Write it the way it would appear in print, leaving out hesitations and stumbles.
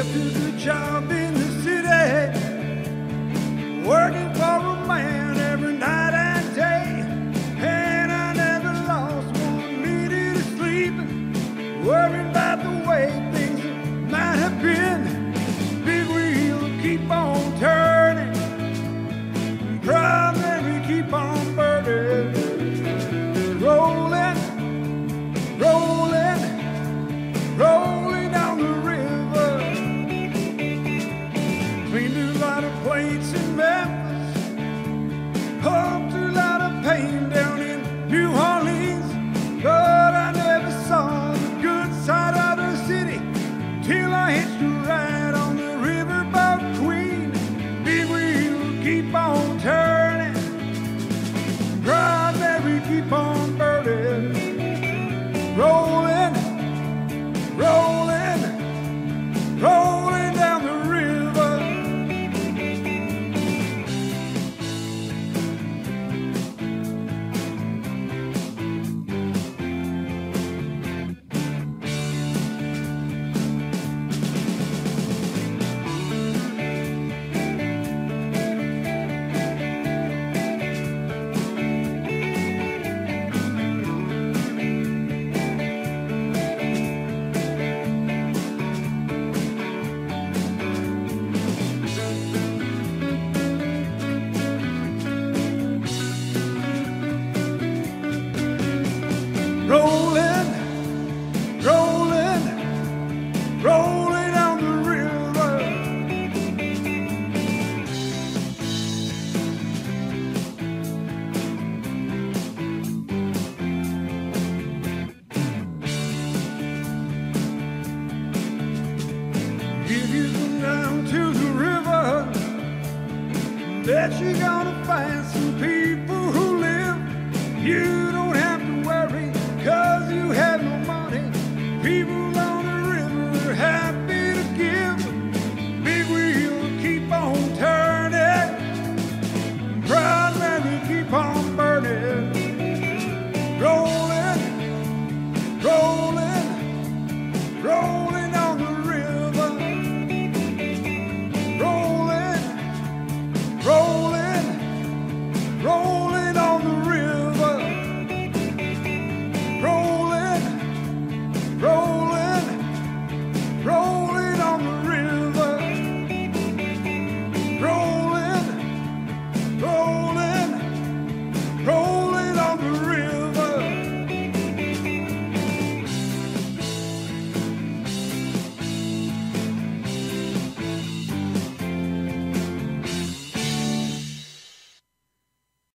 Left a good job in the city, working for a man every night and day. And I never lost 1 minute of sleep, worrying about the way things might have been. Big wheel keep on turning, primary keep on burning. Rolling, rolling, rolling down the river. Cleaned a lot of plates in Memphis, pumped a lot of pain down in New Orleans. But I never saw the good side of the city till I hitched a ride on the riverboat Queen. Big wheel keep on turning, primary keep on burning. Rolling, rolling, rolling down the river. Rolling, rolling, rolling down the river. If you come down to the river, bet you're gonna find some people